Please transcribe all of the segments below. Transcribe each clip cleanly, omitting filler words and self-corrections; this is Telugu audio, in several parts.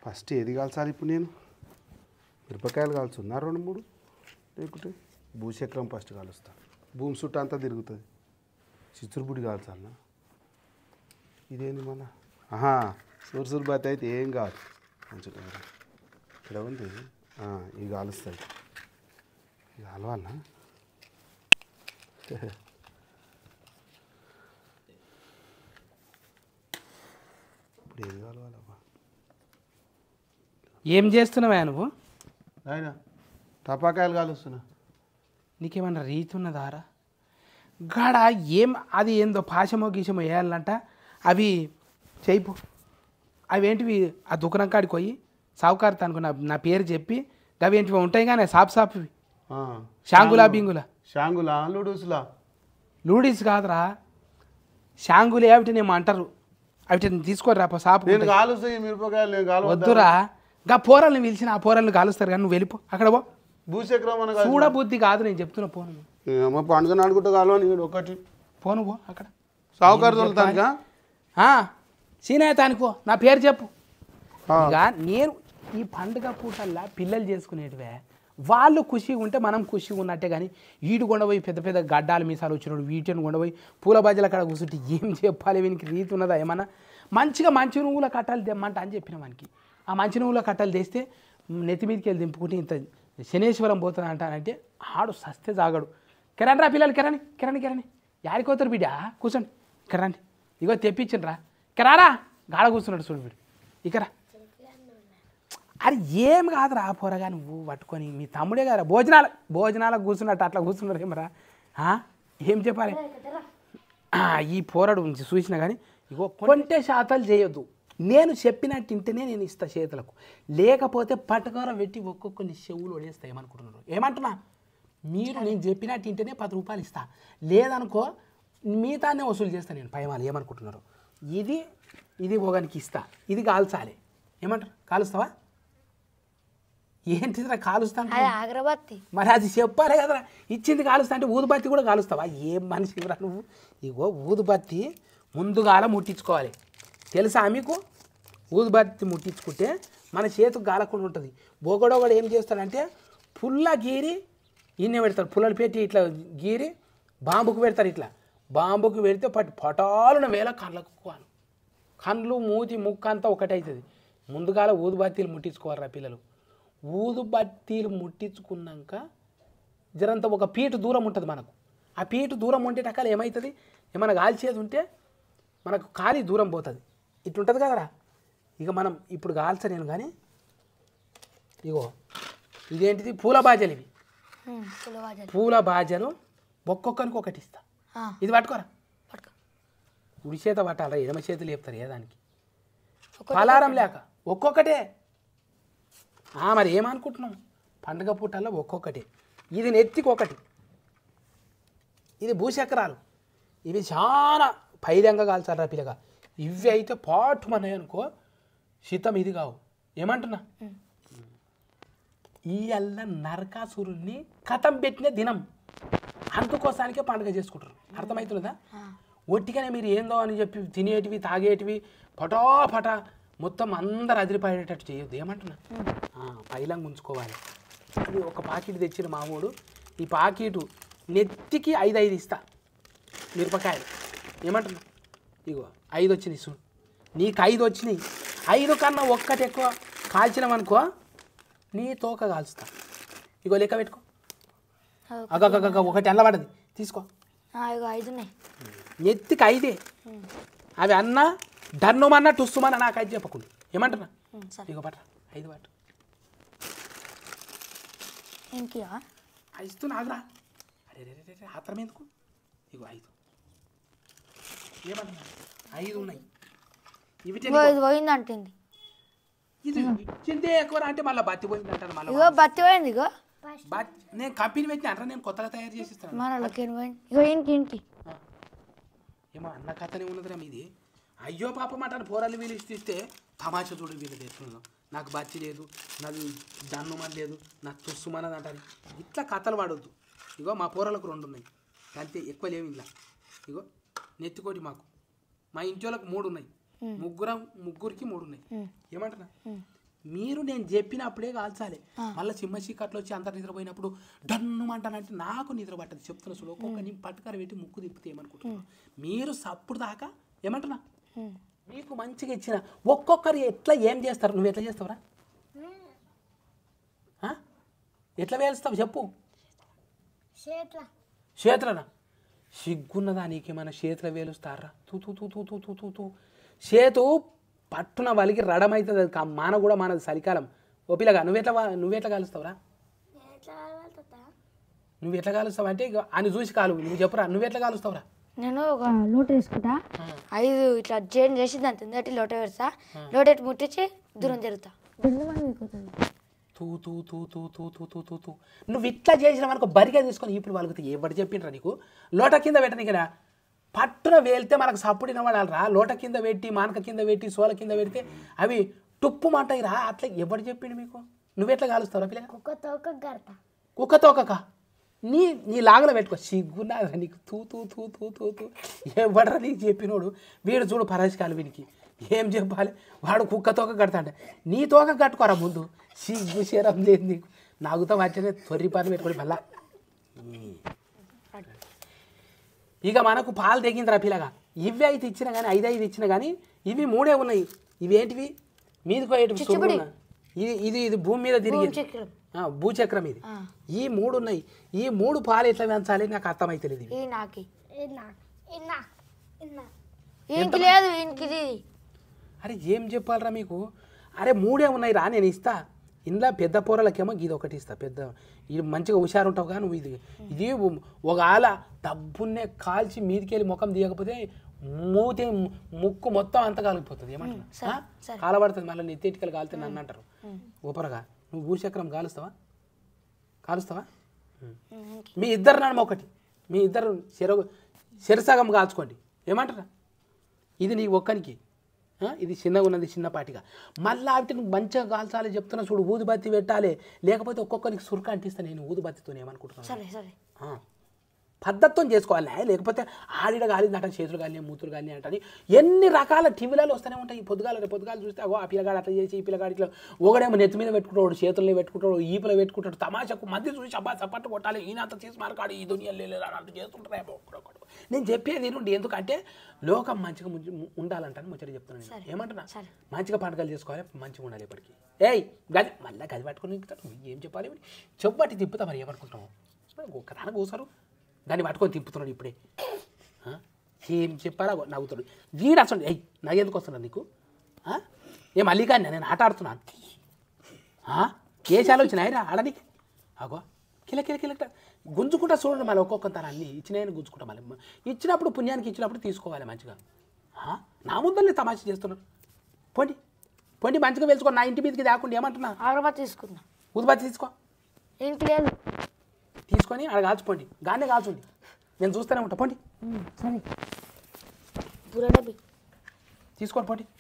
ఫస్ట్ ఏది కాల్చాలి ఇప్పుడు నేను మిరపకాయలు కాల్చున్నా 2-3 లేకుంటే భూచక్రం ఫస్ట్ కాలుస్తాను భూమి చుట్టూ అంతా తిరుగుతుంది చిచ్చురుబుడి కాల్చాలన్నా ఇదేంది మన సురుసురు బాత్ అయితే ఏం కాదు మంచిగా ఇక్కడ ఉంది ఇవి కాలుస్తాయి ఇది కాలవాలనా ఇప్పుడు ఏది కాలవాలమ్మా ఏం చేస్తున్నావా నువ్వు ఆయన టపాకాయలు కాలుస్తున్నా నీకేమన్నా రీతి ఉన్నదారా గాడ ఏం అది ఏందో పాశమో గీశమో వేయాలంట అవి చేయిపు అవేంటివి ఆ దుకాణం కాడికి పోయి సావుకారు తనకు నా పేరు చెప్పి అవి ఏంటివి ఉంటాయి కానీ సాపువి షాంగులా బింగులా షాంగులా లూడీస్ కాదురా షాంగులే అవిటనేమో అంటారు అవిటిని తీసుకోరా సాపు నేను కాలుస్తాయి మిరపకాయలు నేను కాలు వద్దురా గా పోరల్ని పిలిచిన ఆ పోరల్ని కాలుస్తారు కానీ నువ్వు వెళ్ళిపో అక్కడ పో భూచక్రం చూడబుద్ధి కాదు నేను చెప్తున్నా పోను పండుగ ఆడుకుంటూ కాలువని ఒకటి పోను పో అక్కడ సావుకారు తోలుతానుగా సీనాయతానికి పో నా పేరు చెప్పు ఇక నేను ఈ పండుగ పూటల్లా పిల్లలు చేసుకునేటివే వాళ్ళు ఖుషిగా ఉంటే మనం ఖుషిగా ఉన్నట్టే కానీ వీడు కొండపోయి పెద్ద పెద్ద గడ్డాలు మీసాలు వచ్చినాడు వీటిని కొండపోయి పూల బాజల కాడ కూర్చుంటే ఏం చెప్పాలి వీనికి రీతి ఉన్నదా ఏమన్నా మంచిగా మంచి నువ్వుల కట్టాలు తెమ్మంట అని చెప్పిన మనకి ఆ మంచి నువ్వుల కట్టాలు తెస్తే నెత్తి మీదకి వెళ్ళి దింపుకుంటే ఇంత శనేశ్వరం పోతుంది అంటానంటే ఆడు సస్తే జాగడు కిరణ్ రా పిల్లలు కిరణి యాడికోతారు బిడ్డ కూర్చోండి కిరణ్ ఇగో తెప్పించండి కిరారా గాడ కూర్చున్నాడు చూడు వీడు ఇకరా అది ఏం కాదురా పోరగా నువ్వు పట్టుకొని మీ తమ్ముడే కదా భోజనాలకు కూర్చున్నట్టు అట్లా కూర్చున్నారు ఏమరా ఏం చెప్పాలి ఈ పోరాడు చూసినా కానీ ఇగో కొంటే శాతాలు చేయొద్దు నేను చెప్పినట్టు ఇంటనే నేను ఇస్తా చేతులకు లేకపోతే పట్టుకోర పెట్టి ఒక్కొక్కరిని చెవులు వడేస్తా ఏమనుకుంటున్నారు ఏమంటున్నా మీరు నేను చెప్పినట్టు ఇంటనే 10 రూపాయలు ఇస్తా లేదనుకో మిగతానే వసూలు చేస్తాను నేను పైమాలు ఏమనుకుంటున్నారు ఇది ఒకనికి ఇస్తా ఇది కాల్చాలి ఏమంటారు కాలుస్తావా ఏంటిదిరా కాలుస్తాను అగరబత్తి మరి అది చెప్పాలి కదరా ఇచ్చింది కాలుస్తా అంటే ఊదుబత్తి కూడా కాలుస్తావా ఏం మనిషిరా నువ్వు ఇగో ఊదుబత్తి ముందుగాల ముట్టించుకోవాలి తెలుసా మీకు ఊదుబత్తి ముట్టించుకుంటే మన చేతికి గాలకుండా ఉంటుంది బొగడొగడు ఏం చేస్తాడంటే పుల్ల గీరి ఇన్నే పెడతారు పుల్లలు పెట్టి ఇట్లా గీరి బాంబుకు పెడతారు ఇట్లా బాంబుకు పెడితే పటాలున వేల కళ్ళు మూతి ముక్కు అంతా ఒకటి అవుతుంది ముందుగాల ఊదుబత్తీలు ముట్టించుకోవాలరా పిల్లలు ఊదుబత్తీలు ముట్టించుకున్నాక జరంత ఒక పీటు దూరం ఉంటుంది మనకు ఆ పీటు దూరం ఉంటే రకాలు ఏమవుతుంది ఏమైనా కాల్చేది ఉంటే మనకు ఖాళీ దూరం పోతుంది ఇట్లుంటుంది కదరా ఇక మనం ఇప్పుడు కాల్చలేను కానీ ఇగో ఇదేంటిది పూల బాజలు ఇవి పూల బాజలు ఒక్కొక్కరికి ఒకటి ఇస్తా ఇది పట్టుకోరా ఉడి చేత పట్టాలరా ఎడమ చేతులు లేపుతారు ఏదానికి పలారం లేక ఒక్కొక్కటే మరి ఏమనుకుంటున్నాం పండుగ పూటల్లో ఒక్కొక్కటి ఇది నెత్తికి ఒకటి ఇది భూచక్రాలు ఇవి చాలా పైరంగా కాల్చారా పిల్లగా ఇవి అయితే పాటుమన్నాయి అనుకో శీతం ఇది కావు ఏమంటున్నా ఈ అల్ల నరకాసురుణ్ణి కథం పెట్టిన దినం అందుకోసానికే పండుగ చేసుకుంటారు అర్థమవుతుందా ఒట్టిగానే మీరు ఏందో అని చెప్పి తినేటివి తాగేటివి పటాపట మొత్తం అందరు అదిరిపోయేటట్టు చేయొద్దు ఏమంటున్నా పైలంగా ఉంచుకోవాలి ఇది ఒక పాకెట్ తెచ్చిన మామూలు ఈ పాకెటు నెత్తికి 5 ఇస్తా మిరపకాయలు ఏమంటున్నా ఇగో 5 వచ్చినాయి చూడు నీకు 5 వచ్చినాయి 5 కన్నా ఒక్కటి ఎక్కువ కాల్చినామనుకో నీ తోక కాల్చుతా ఇగో లెక్క పెట్టుకో అగగగ ఒకటి అల్లబడ్డది తీసుకో నెత్తికి 5 అవి అన్న డన్నుమన్నా టుస్సుమన్నా నాకు 5 చెప్పకుండా ఏమంటున్నా ఇగో పట్రా 5 పట్టు ఇస్తున్నా ఆగురా అరే ఆత్రం ఎందుకు ఇగో 5 ఏమంటున్నా 5 ఉన్నాయి పోయిందంటే ఇది ఇచ్చిందే ఎక్కువ అంటే మళ్ళీ బత్తి పోయింది అంటారు మళ్ళీ బత్తి పోయింది ఇగో నేను కంపెనీ పెట్టిన అంటారా నేను కొత్తగా తయారు చేసి ఇస్తాను ఏమో అన్న కథనే ఉన్నదిరా మీది అయ్యో పాప మాట పోరాలు వీళ్ళు ఇస్తే తమాషా చూడు వీళ్ళు తెచ్చుకున్నాను నాకు బచ్చి లేదు నాకు దన్నుమని లేదు నాకు తుస్సుమన్నది అంటారు ఇట్లా కథలు వాడొద్దు ఇగో మా పోరాలకు 2 ఉన్నాయి అంతే ఎక్కువ లేవు ఇలా ఇగో నెత్తికోటి మాకు మా ఇంటి వాళ్ళకి 3 ఉన్నాయి ముగ్గురికి 3 ఉన్నాయి ఏమంటున్నా మీరు నేను చెప్పినప్పుడే కాల్చాలి. మళ్ళీ చిమ్మ చీకట్లో వచ్చి అంత నిద్రపోయినప్పుడు డన్నుమంటానంటే నాకు నిద్ర పట్టదు. చెప్తున్నా చూడు, ఒక్కొక్క నీ పట్టుకర పెట్టి ముక్కు తిప్పితే ఏమనుకుంటున్నాను. మీరు సప్పుడు దాకా ఏమంటున్నా మీకు మంచిగా ఇచ్చిన ఒక్కొక్కరు ఎట్లా ఏం చేస్తారు. నువ్వు ఎట్లా చేస్తావురా? ఎట్లా వేలుస్తావు చెప్పు. చేతులనా? సిగ్గున్నదా నీకేమైనా చేతుల వేలుస్తారా? తూ తూ తూ తూ తూ తూ తూ చేతు పట్టున వలికి రడమవుతుంది. అది మాన కూడా మానది చలికాలం. ఓ పిల్లగా నువ్వెట్లా కాలుస్తావురా? నువ్వు ఎట్లా కాలుస్తావు అంటే అని చూసి కాలు. నువ్వు చెప్పురా, నువ్వెట్లా కాలుస్తావురా? నేను ఒక లోట వేసుకుంటా, 5 ఇట్లా జైన్ చేసి దాని తిందటి లోట పెడతా, లోటెట్టి ముట్టించి దూరం జరుగుతా. తూ తూ తూ తూ తూ తూ తూ తూ తూ నువ్వు ఇట్లా చేసిన మనకు బరిగా తీసుకొని ఇప్పుడు వాళ్ళకి ఎవరు చెప్పిండ్రా నీకు? లోట కింద పెట్టనీకరా పట్టున వేలితే మనకు సప్పుడిన వాడాలరా. లోట కింద పెట్టి మానక కింద పెట్టి సోల కింద పెడితే అవి టుప్పు మంటాయిరా. అట్లా ఎవరు చెప్పిండు మీకు? నువ్వెట్లా కాలుస్తావురా పిల్లగా? కుక్క తోకక నీ లాగలో పెట్టుకో. సిగ్గున్నారా నీకు? తూ తూ తూ తూ తూ తూ ఎవడరా నీకు చెప్పినోడు? వీడు చూడు పరాజకాలు వీనికి ఏం చెప్పాలి. వాడు కుక్క తోక కడతాడు, నీ తోక కట్టుకోరా ముందు. సిగ్గు శరం లేదు నీకు. నాగుతా వచ్చేది తొర్రి పని పెట్టుకోండి మళ్ళా. ఇక మనకు పాలు తెగిందిరా పిల్లగా. ఇవి 5 ఇచ్చినా కానీ 5 ఇచ్చినా కానీ ఇవి 3 ఉన్నాయి. ఇవి ఏంటివి? మీదికో ఇది భూమి మీద తిరిగి భూచక్రం. ఇది ఈ 3 ఉన్నాయి. ఈ 3 పాలు ఎట్లా పెంచాలి నాకు అర్థమైతలేదు. అరే ఏం చెప్పాలరా మీకు? అరే 3 ఉన్నాయి రా, నేను ఇస్తా. ఇంట్లో పెద్ద పొరలకేమో ఇది ఒకటి ఇస్తా. పెద్ద ఇది మంచిగా హుషారు ఉంటావు కానీ నువ్వు ఇది ఒక ఆల డబ్బున్నే కాల్చి మీదికెళ్ళి ముఖం తీయకపోతే ముక్కు మొత్తం అంత కాలిపోతుంది. ఏమంటారు? కాలబడుతుంది. మళ్ళీ నెత్తెటికలు కాలితే నన్ను అంటారు. ఊపరగా నువ్వు భూచక్రం కాలుస్తావా? మీ ఇద్దరు నడుమ ఒకటి, మీ ఇద్దరు శరసగం కాల్చుకోండి. ఏమంటారా? ఇది నీ ఒక్కనికి, ఇది చిన్నగా ఉన్నది చిన్నపాటిగా. మళ్ళీ వాటిని మంచిగా కాల్చాలి చెప్తున్నా చూడు. ఊదుబత్తి పెట్టాలి, లేకపోతే ఒక్కొక్కరికి సురక అంటిస్తాను నేను ఊదుబత్తితో. ఏమనుకుంటున్నాను? పద్ధతితో చేసుకోవాలి. లేకపోతే ఆడిడ గాలి అంటే చేతులు కానీ మూతులు కానీ అంటని ఎన్ని రకాల టీవీలలో వస్తూనే ఉంటాయి. పొద్దుగాలు చూస్తే అగో ఆ పిల్లగాడు అట్లా చేసి ఈ పిల్లగాడి ఇట్లా ఒకడేమో నెత్తి మీద పెట్టుకుంటాడు, చేతుల్లో పెట్టుకుంటాడు, ఈపులో పెట్టుకుంటాడు. తమాషకు మధ్య చూసి అబ్బా చప్పట్టు కొట్టాలి, ఈయనంత చేసి మారకాడు, ఈ దునియా లేదు అంటూ చేస్తుంటారు. నేను చెప్పేది నుండి ఎందుకంటే లోకం మంచిగా ఉండాలంటాను ముచ్చట చెప్తున్నాను. ఏమంటున్నా? మంచిగా పండుగలు చేసుకోవాలి, మంచిగా ఉండాలి ఎప్పటికీ. గది మళ్ళీ గది పట్టుకుని ఏం చెప్పాలి? చెప్పబట్టి తిప్పుతా. మరి ఏమనుకుంటున్నావు? ఒక్కదాని కూసారు దాన్ని పట్టుకొని తిప్పుతున్నాడు ఇప్పుడే. ఏం చెప్పాలా నవ్వుతాడు వీడు. అసలు నాకు ఎందుకు వస్తున్నాను నీకు? ఏ మళ్ళీ కానీ నేను ఆట ఆడుతున్నాను. కేశాలు వచ్చినాయిరా ఆడనికి. అగో కిల గుంజుకుంటా చూడండి. మళ్ళీ ఒక్కొక్క తన అన్ని ఇచ్చినాయని గుంజుకుంటా. మళ్ళీ ఇచ్చినప్పుడు పుణ్యానికి ఇచ్చినప్పుడు తీసుకోవాలి మంచిగా. నా ముందల్ని తమాషా చేస్తున్నాడు. పోండి మంచిగా వెళ్చుకో. నా ఇంటి మీదకి దాకుండా ఏమంటున్నా? అగరబత్తి తీసుకున్నా. ఊదుబత్తి తీసుకో. ఏంటి లేదు తీసుకొని ఆడ కాల్చుకోండి. గానే కాల్చుండి, నేను చూస్తూనే ఉంటా. పోండి తీసుకోండి పోండి.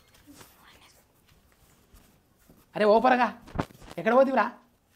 అరే ఓపరగా ఎక్కడ పోతివిరా?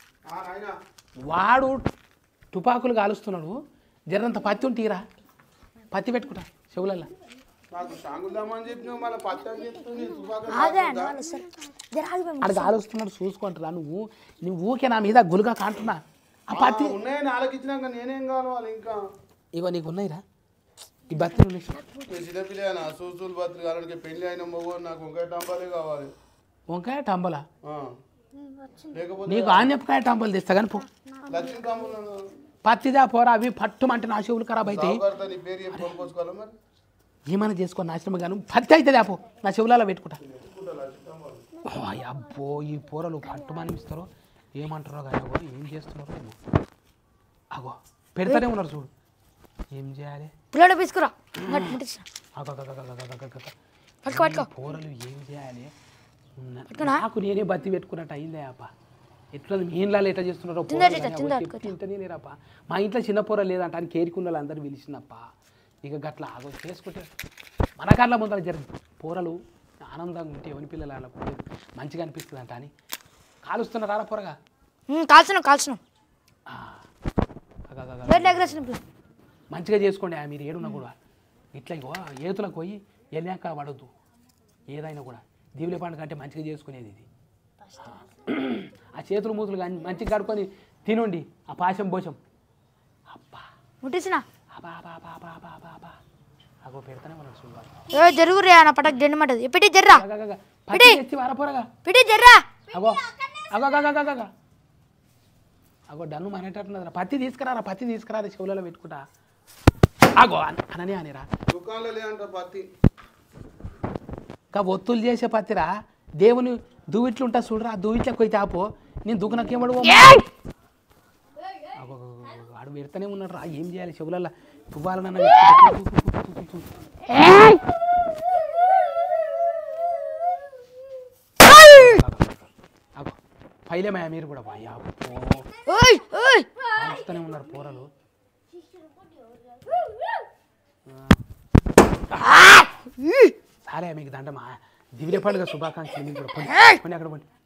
వాడు తుపాకులు కాలుస్తున్నాడు. జరంత పత్తి ఉంటీరా, పత్తి పెట్టుకుంటా చెవులల్లా. అక్కడ కాలుస్తున్నాడు చూసుకుంటారా? నువ్వు ఊకే నా మీద గులుగా కాంటున్నా. ఆ పత్తి నేనేం కావాలి ఇంకా? ఇగో నీకు ఉన్నాయిరా ఈ బత్తి. పెళ్లి అయిన నాకు వంకాయ టంబాలే కావాలి. వంకాయ టంబలా? నీకు ఆన్యపకాయ టంబలు తెస్తా కానీ పో. పత్తిదా పోరా, అవి పట్టుమంటే నా చెవులు ఖరాబ్ అవుతాయి. ఏమైనా చేసుకో నాశనం గాను. పత్తి అవుతుంది పో, నా చెవులలో పెట్టుకుంటా. అబ్బో ఈ పూరలు పట్టుమని ఇస్తారో ఏమంటారో కానీ ఏం చేస్తున్నారో. అగో పెడతానే ఉన్నారు చూడు. ఏం చేయాలి? తీసుకురా పూరలు ఏం చేయాలి? నాకు నేనే బత్తి పెట్టుకున్నట్టు అయిందే అప్ప. ఎట్లా మీ ఇంట్లో ఎట్లా చేస్తున్నారో తింటనేరాప. మా ఇంట్లో చిన్న పూర లేదంట అని కేరుకున్న వాళ్ళు అందరూ పిలిచిందప్ప. ఇక గట్ల ఆగో చేసుకుంటే మన కళ్ళ ముందర జరిగింది. పూరలు ఆనందంగా ఉంటే ఎవరి పిల్లలు అలా మంచిగా అనిపిస్తుంది అంట అని కాలుస్తున్నారా పూరగా? కాల్చును మంచిగా చేసుకోండి. మీరు ఏడున్నా కూడా ఇట్లా ఇంకో ఏతులకు పోయి వెళ్ళాక పడద్దు. ఏదైనా కూడా దీవుల పండుగ అంటే మంచిగా చేసుకునేది ఇది. ఆ చేతులు మూతులు కానీ మంచిగా కడుక్కొని తినండి ఆ పాశం పోషం అబ్బా ముట్టించిన అబ్బా అబ్బా అబ్బా అబ్బా అబ్బా అబ్బా అబ్బా అగో పెడతానే ఉన్నాడు సుందర్ జరుగురే నా పటక్ జెండు మటది ఎప్పటి జర్రా పట్టి తెచ్చి వారపోరగా పిటి జర్రా అగో అగో అగో అగో అగో అగో డన్ను మానేటట్టున్నది పత్తి తీసుకురా చెవులలో పెట్టుకుంటా అగో అనని అనిరా దుకాణంలో లేదంటారు పత్తి ఇంకా ఒత్తులు చేసే పత్తిరా దేవుని దూవిట్లు ఉంటా చూడరా దూవిట్లకు పోయి తాపో నేను దుకాణకేమడు అగో వాడు పెడతానే ఉన్నాడు రా ఏం చేయాలి చెవులలో పువ్వాలన్న అగో పైలేమయ్యా మీరు కూడా అయ్యా వస్తూనే ఉన్నారు పోరలు సారే మీకు దండమా దివిడే పండుగ శుభాకాంక్షలు మీకు కూడా పోనీ అక్కడ పోండి